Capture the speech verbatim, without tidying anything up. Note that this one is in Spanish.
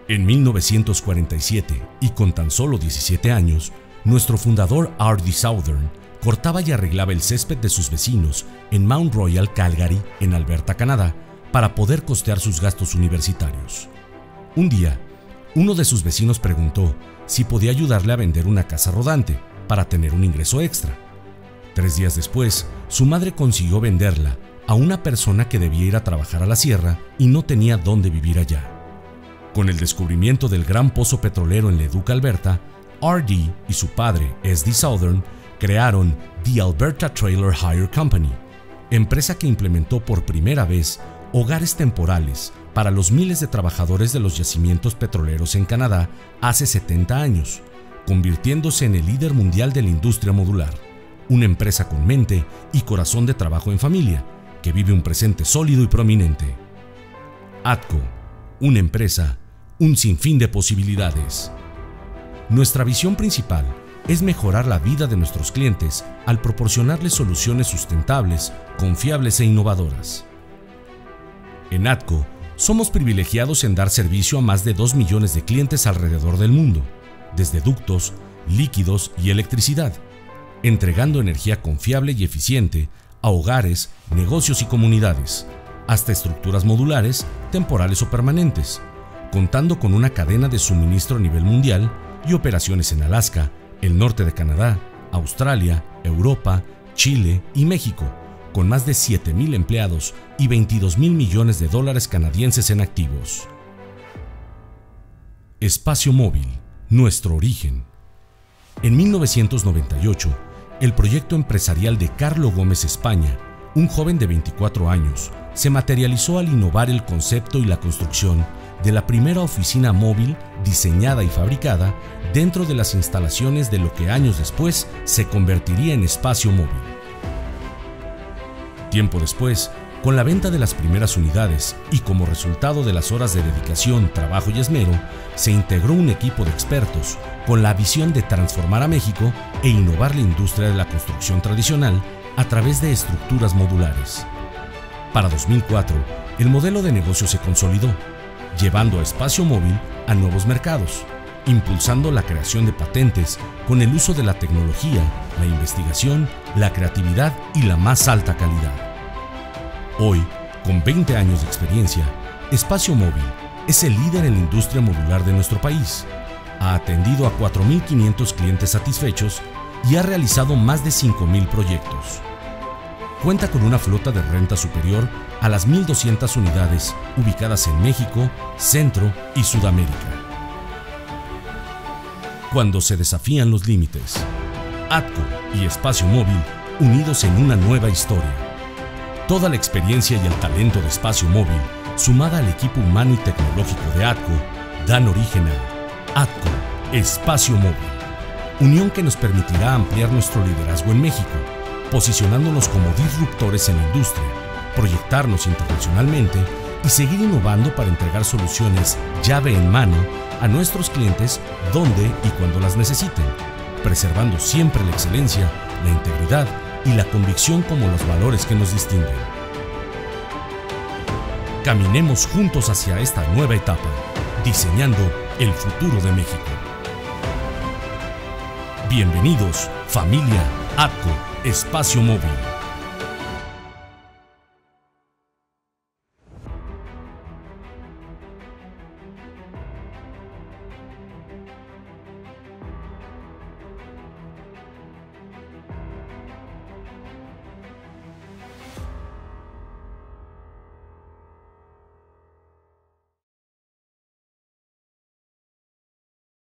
En mil novecientos cuarenta y siete, y con tan solo diecisiete años, nuestro fundador R D Southern cortaba y arreglaba el césped de sus vecinos en Mount Royal, Calgary, en Alberta, Canadá, para poder costear sus gastos universitarios. Un día, uno de sus vecinos preguntó si podía ayudarle a vender una casa rodante para tener un ingreso extra. Tres días después, su madre consiguió venderla a una persona que debía ir a trabajar a la sierra y no tenía dónde vivir allá. Con el descubrimiento del gran pozo petrolero en Leduc, Alberta, R D y su padre, S D Southern, crearon The Alberta Trailer Hire Company, empresa que implementó por primera vez hogares temporales para los miles de trabajadores de los yacimientos petroleros en Canadá hace setenta años, convirtiéndose en el líder mundial de la industria modular, una empresa con mente y corazón de trabajo en familia, que vive un presente sólido y prominente. ATCO, una empresa, un sinfín de posibilidades. Nuestra visión principal es mejorar la vida de nuestros clientes al proporcionarles soluciones sustentables, confiables e innovadoras. En ATCO, somos privilegiados en dar servicio a más de dos millones de clientes alrededor del mundo, desde ductos, líquidos y electricidad, entregando energía confiable y eficiente a hogares, negocios y comunidades, hasta estructuras modulares, temporales o permanentes, contando con una cadena de suministro a nivel mundial y operaciones en Alaska, el norte de Canadá, Australia, Europa, Chile y México, con más de siete mil empleados y veintidós mil millones de dólares canadienses en activos. Espacio Móvil, nuestro origen. En mil novecientos noventa y ocho, el proyecto empresarial de Carlo Gómez España, un joven de veinticuatro años, se materializó al innovar el concepto y la construcción de la primera oficina móvil diseñada y fabricada dentro de las instalaciones de lo que años después se convertiría en Espacio Móvil. Tiempo después, con la venta de las primeras unidades y como resultado de las horas de dedicación, trabajo y esmero, se integró un equipo de expertos con la visión de transformar a México e innovar la industria de la construcción tradicional a través de estructuras modulares. Para dos mil cuatro, el modelo de negocio se consolidó, llevando a Espacio Móvil a nuevos mercados, impulsando la creación de patentes con el uso de la tecnología, la investigación, la creatividad y la más alta calidad. Hoy, con veinte años de experiencia, Espacio Móvil es el líder en la industria modular de nuestro país. Ha atendido a cuatro mil quinientos clientes satisfechos y ha realizado más de cinco mil proyectos. Cuenta con una flota de renta superior a las mil doscientas unidades ubicadas en México, Centro y Sudamérica. Cuando se desafían los límites, ATCO y Espacio Móvil unidos en una nueva historia. Toda la experiencia y el talento de Espacio Móvil, sumada al equipo humano y tecnológico de ATCO, dan origen a ATCO Espacio Móvil, unión que nos permitirá ampliar nuestro liderazgo en México, posicionándonos como disruptores en la industria, proyectarnos internacionalmente y seguir innovando para entregar soluciones llave en mano a nuestros clientes donde y cuando las necesiten, preservando siempre la excelencia, la integridad y la convicción como los valores que nos distinguen. Caminemos juntos hacia esta nueva etapa, diseñando el futuro de México. Bienvenidos, familia ATCO Espacio Móvil.